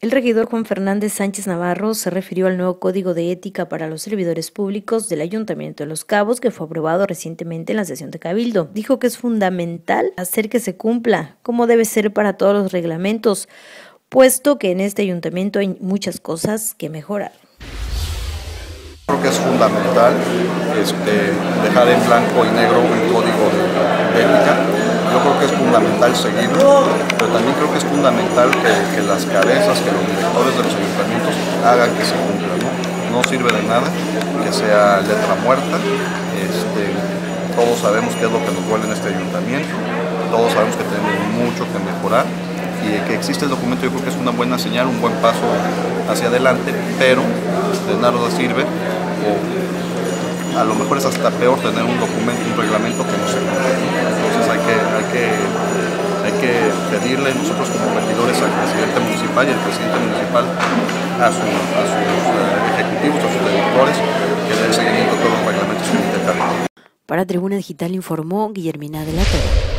El regidor Juan Fernández Sánchez Navarro se refirió al nuevo Código de Ética para los servidores públicos del Ayuntamiento de Los Cabos, que fue aprobado recientemente en la sesión de Cabildo. Dijo que es fundamental hacer que se cumpla, como debe ser para todos los reglamentos, puesto que en este ayuntamiento hay muchas cosas que mejorar. Creo que es fundamental dejar en blanco y negro un código de ética. Yo creo que es fundamental seguirlo, pero también creo que es fundamental que las cabezas, que los directores de los ayuntamientos hagan que se cumpla, ¿no? No sirve de nada que sea letra muerta. Todos sabemos qué es lo que nos duele en este ayuntamiento, todos sabemos que tenemos mucho que mejorar y que existe el documento. Yo creo que es una buena señal, un buen paso hacia adelante, pero de nada sirve, o a lo mejor es hasta peor tener un documento, un reglamento que no se cumple. Entonces hay que pedirle nosotros como regidores al presidente municipal y al presidente municipal a sus ejecutivos, a sus directores, que den seguimiento a todos los reglamentos que intercambian. Para Tribuna Digital informó Guillermina de la Torre.